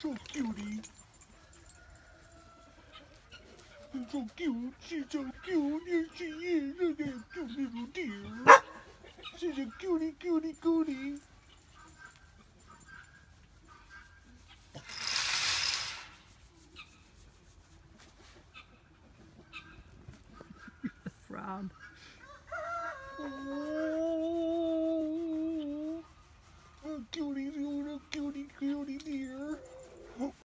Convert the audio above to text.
So cutie. She's so cute. She's so cute. Yes, she is. Look at that cute little deer. She's a cutie, cutie, cutie.